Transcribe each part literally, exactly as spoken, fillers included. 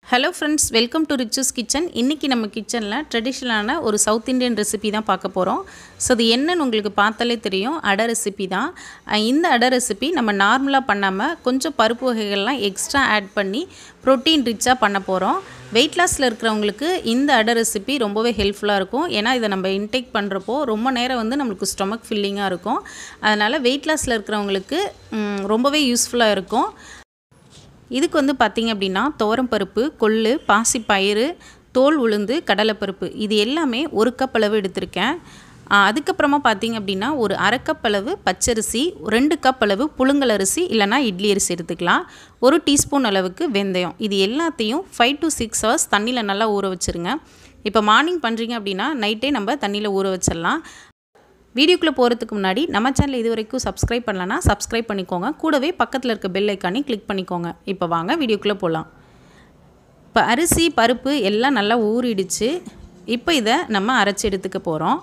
Hello friends, welcome to Richu's kitchen. இன்னைக்கு நம்ம கிச்சன்ல ட்ரெடிஷனலான ஒரு சவுத் இந்தியன் ரெசிபி தான் பார்க்க போறோம். சோ இது என்னன்னு உங்களுக்கு பார்த்தாலே தெரியும். அடை ரெசிபி தான். இந்த அடை ரெசிபி நம்ம நார்மலா பண்ணாம கொஞ்சம் பருப்பு வகைகள்லாம் எக்ஸ்ட்ரா ஆட் பண்ணி புரோட்டீன் ரிச்சா பண்ண போறோம். weight lossல இருக்கிறவங்களுக்கு இந்த அடை ரெசிபி ரொம்பவே ஹெல்ப்ஃபுல்லா இருக்கும். ஏனா இத நம்ம இன்டேக் பண்றப்போ ரொம்ப நேரம் வந்து நமக்கு ஸ்டொமக் ஃபில்லிங்கா இருக்கும். அதனால weight lossல இருக்கிறவங்களுக்கு ரொம்பவே யூஸ்ஃபுல்லா இருக்கும். இதுக்கு வந்து பாத்தீங்க அப்படினா துவரம் பருப்பு, கொள்ளு, பாசி பயிறு, தோல் உளுந்து, கடலை பருப்பு இது எல்லாமே ஒரு கப் அளவு எடுத்துர்க்கேன். அதுக்கு அப்புறமா பாத்தீங்க அப்படினா ஒரு அரை கப் அளவு பச்சரிசி, ரெண்டு கப் அளவு புழுங்கல் அரிசி இல்லனா இட்லி அரிசி எடுத்துக்கலாம். ஒரு டீஸ்பூன் அளவுக்கு வெந்தயம். இது எல்லாத்தையும் five to six hours தண்ணில நல்லா ஊற வச்சிருங்க. இப்போ மார்னிங் பண்றீங்க அப்படினா நைட்டே நம்ம தண்ணில ஊற வச்சிரலாம். வீடியோக்குள்ள போறதுக்கு முன்னாடி நம்ம சேனலை இதுவரைக்கும் சப்ஸ்கிரைப் பண்ணலனா சப்ஸ்கிரைப் பண்ணிக்கோங்க. கூடவே பக்கத்துல இருக்க பெல் ஐகானை கிளிக் பண்ணிக்கோங்க. இப்போ வாங்க வீடியோக்குள்ள போலாம். இப்போ அரிசி, பருப்பு எல்லாம் நல்லா ஊறிடுச்சு. இப்போ இத நம்ம அரைச்சு எடுத்துக்க போறோம்.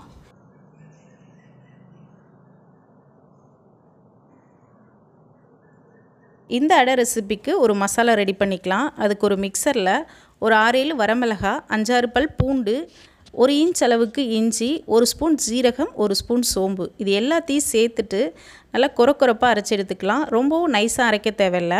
இந்த அடை ரெசிபிக்கு ஒரு மசாலா ரெடி பண்ணிக்கலாம். அதுக்கு ஒரு மிக்ஸர்ல ஒரு ஆறு ஏழு வரமிளகாய், அஞ்சு ஆறு பல் பூண்டு, ஒரு இன்ச் அளவுக்கு இஞ்சி, ஒரு ஸ்பூன் ஜீரகம், ஒரு ஸ்பூன் சோம்பு இது எல்லாத்தையும் சேர்த்துட்டு நல்லா கொரகொரப்பா அரைச்சு எடுத்துக்கலாம். ரொம்பவும் நைஸா அரைக்க தேவையில்லை.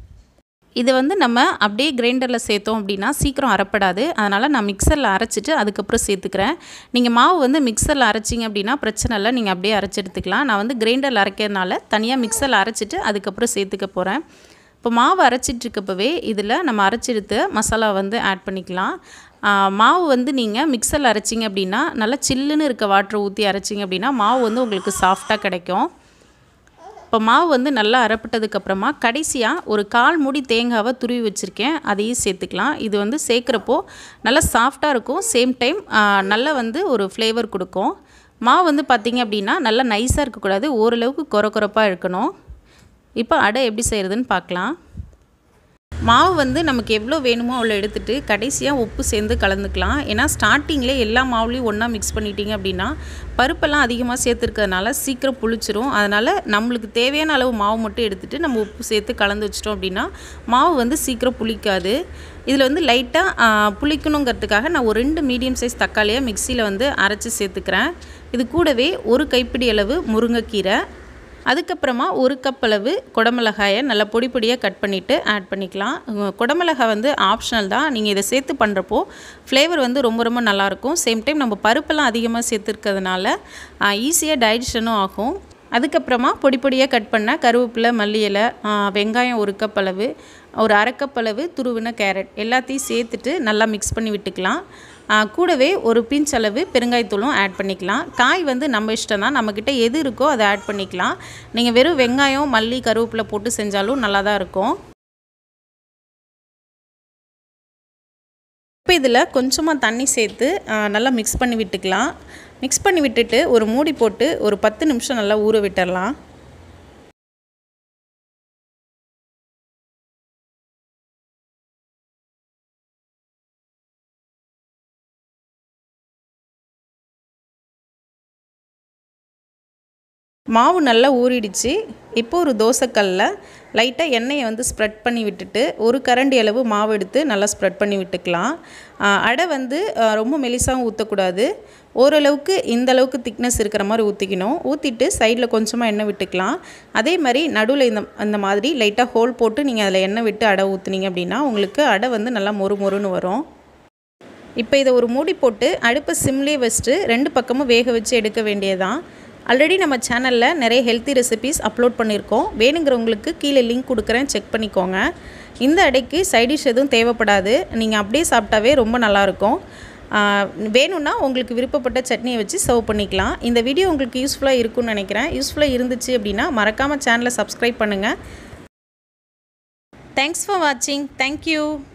இது வந்து நம்ம அப்படியே கிரைண்டர்ல சேர்த்தோம் அப்படினா சீக்கிரம் அரைப்படாது. அதனால நான் மிக்ஸர்ல அரைச்சிட்டு அதுக்கு அப்புறம் சேர்த்துக்கிறேன். நீங்க மாவு வந்து மிக்ஸர்ல அரைச்சீங்க அப்படினா பிரச்சனை இல்ல. நீங்க அப்படியே அரைச்சு எடுத்துக்கலாம். நான் வந்து கிரைண்டர்ல அரைக்கிறதுனால தனியா மிக்ஸர்ல அரைச்சிட்டு அதுக்கு அப்புறம் சேர்த்துக்க போறேன். இப்போ மாவு அரைச்சிட்டு இருக்கப்பவே இதில் நம்ம அரைச்செடுத்த மசாலா வந்து ஆட் பண்ணிக்கலாம். மாவு வந்து நீங்கள் மிக்ஸரில் அரைச்சிங்க அப்படின்னா நல்லா சில்லுன்னு இருக்க வாட்டர் ஊற்றி அரைச்சிங்க அப்படின்னா மாவு வந்து உங்களுக்கு சாஃப்டாக கிடைக்கும். இப்போ மாவு வந்து நல்லா அரைப்பட்டதுக்கப்புறமா கடைசியாக ஒரு கால் மூடி தேங்காவை துருவி வச்சுருக்கேன். அதையும் சேர்த்துக்கலாம். இது வந்து சேர்க்குறப்போ நல்லா சாஃப்டாக இருக்கும். சேம் டைம் நல்லா வந்து ஒரு ஃப்ளேவர் கொடுக்கும். மாவு வந்து பார்த்திங்க அப்படின்னா நல்லா நைஸாக இருக்கக்கூடாது. ஓரளவுக்கு கொர கொரப்பாக இருக்கணும். இப்போ அடை எப்படி செய்கிறதுன்னு பார்க்கலாம். மாவு வந்து நமக்கு எவ்வளோ வேணுமோ அவ்வளோ எடுத்துகிட்டு கடைசியாக உப்பு சேர்ந்து கலந்துக்கலாம். ஏன்னா ஸ்டார்டிங்கில் எல்லா மாவுலையும் ஒன்றா மிக்ஸ் பண்ணிட்டீங்க அப்படின்னா பருப்பெல்லாம் அதிகமாக சேர்த்துருக்கிறதுனால சீக்கிரம் புளிச்சிரும். அதனால் நம்மளுக்கு தேவையான அளவு மாவு மட்டும் எடுத்துகிட்டு நம்ம உப்பு சேர்த்து கலந்து வச்சிட்டோம் அப்படின்னா மாவு வந்து சீக்கிரம் புளிக்காது. இதில் வந்து லைட்டாக புளிக்கணுங்கிறதுக்காக நான் ஒரு ரெண்டு மீடியம் சைஸ் தக்காளியை மிக்சியில் வந்து அரைச்சி சேர்த்துக்கிறேன். இது கூடவே ஒரு கைப்பிடி அளவு முருங்கைக்கீரை, அதுக்கப்புறமா ஒரு கப் அளவு குடமிளகாயை நல்லா பொடி பொடியாக கட் பண்ணிவிட்டு ஆட் பண்ணிக்கலாம். குடமிளகாய் வந்து ஆப்ஷனல் தான். நீங்கள் இதை சேர்த்து பண்ணுறப்போ ஃப்ளேவர் வந்து ரொம்ப ரொம்ப நல்லாயிருக்கும். சேம் டைம் நம்ம பருப்பெல்லாம் அதிகமாக சேர்த்துருக்கிறதுனால ஈஸியாக டைஜஷனும் ஆகும். அதுக்கப்புறமா பொடி பொடியாக கட் பண்ண கருவேப்பிலை, மல்லி இலை, வெங்காயம் ஒரு கப் அளவு, ஒரு அரை கப் அளவு துருவின கேரட் எல்லாத்தையும் சேர்த்துட்டு நல்லா மிக்ஸ் பண்ணி விட்டுக்கலாம். கூடவே ஒரு பிஞ்ச் அளவு பெருங்காயத்தூளும் ஆட் பண்ணிக்கலாம். காய் வந்து நம்ம இஷ்டம் தான். நம்மக்கிட்ட எது இருக்கோ அதை ஆட் பண்ணிக்கலாம். நீங்கள் வெறும் வெங்காயம், மல்லி, கருவேப்பிலை போட்டு செஞ்சாலும் நல்லா தான் இருக்கும். இப்போ இதில் கொஞ்சமாக தண்ணி சேர்த்து நல்லா மிக்ஸ் பண்ணி விட்டுக்கலாம். மிக்ஸ் பண்ணி விட்டுட்டு ஒரு மூடி போட்டு ஒரு பத்து நிமிஷம் நல்லா ஊற விட்டுடலாம். மாவு நல்லா ஊறிடுச்சு. இப்போ ஒரு தோசைக்கல்லில் லைட்டாக எண்ணெயை வந்து ஸ்ப்ரெட் பண்ணி விட்டுட்டு ஒரு கரண்டி அளவு மாவு எடுத்து நல்லா ஸ்ப்ரெட் பண்ணி விட்டுக்கலாம். அடை வந்து ரொம்ப மெலிசாகவும் ஊற்றக்கூடாது. ஓரளவுக்கு இந்த அளவுக்கு திக்னஸ் இருக்கிற மாதிரி ஊற்றிக்கணும். ஊற்றிட்டு சைடில் கொஞ்சமாக எண்ணெய் விட்டுக்கலாம். அதே மாதிரி நடுவில் இந்த அந்த மாதிரி லைட்டாக ஹோல் போட்டு நீங்கள் அதில் எண்ணெய் விட்டு அடை ஊற்றுனீங்க அப்படின்னா உங்களுக்கு அடை வந்து நல்லா மொறு மொறுன்னு வரும். இப்போ இதை ஒரு மூடி போட்டு அடுப்பை சிம்லேயே வச்சுட்டு ரெண்டு பக்கமும் வேக வச்சு எடுக்க வேண்டியதான். ஆல்ரெடி நம்ம சேனலில் நிறைய ஹெல்த்தி ரெசிபீஸ் அப்லோட் பண்ணியிருக்கோம். வேணுங்கிறவங்களுக்கு கீழே லிங்க் கொடுக்குறேன், செக் பண்ணிக்கோங்க. இந்த அடைக்கு சைடிஷ் எதுவும் தேவைப்படாது. நீங்கள் அப்படியே சாப்பிட்டாவே ரொம்ப நல்லாயிருக்கும். வேணும்னா உங்களுக்கு விருப்பப்பட்ட சட்னியை வச்சு சர்வ் பண்ணிக்கலாம். இந்த வீடியோ உங்களுக்கு யூஸ்ஃபுல்லாக இருக்கும்னு நினைக்கிறேன். யூஸ்ஃபுல்லாக இருந்துச்சு அப்படின்னா மறக்காமல் சேனலை சப்ஸ்கிரைப் பண்ணுங்கள். தேங்க்ஸ் ஃபார் வாட்சிங். தேங்க்யூ.